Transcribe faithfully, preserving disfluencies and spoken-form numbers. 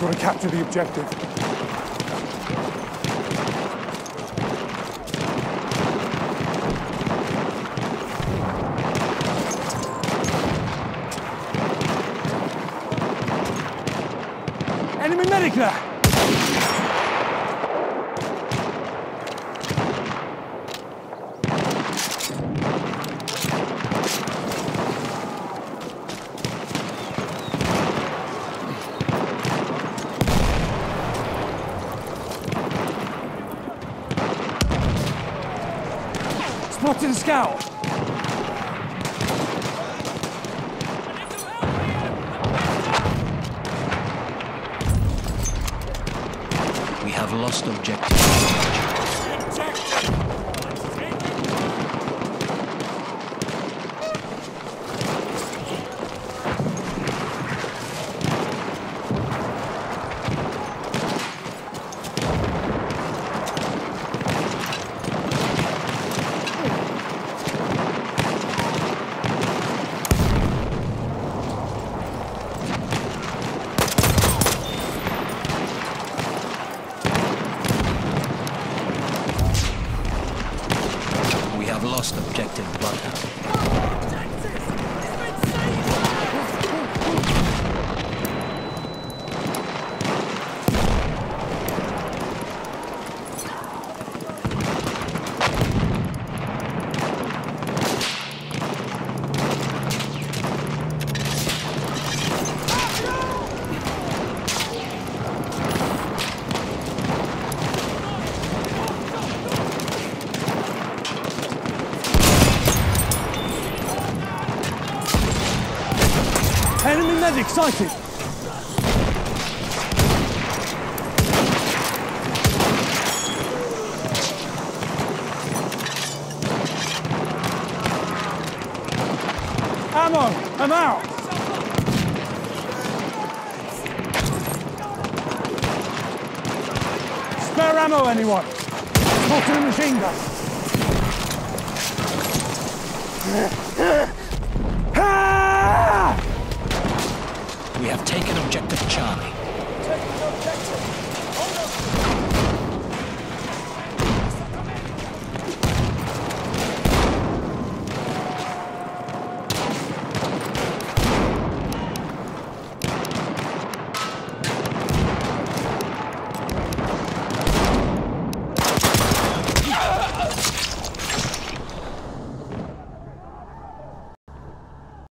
got to capture the objective. Enemy medic there! Spotted a scout! We have lost objective. Lost objective Bloodhound. Enemy medic sighted! Ammo! I'm out! Spare ammo, anyone? Spotted a machine gun! We have taken objective Charlie. Taking objective.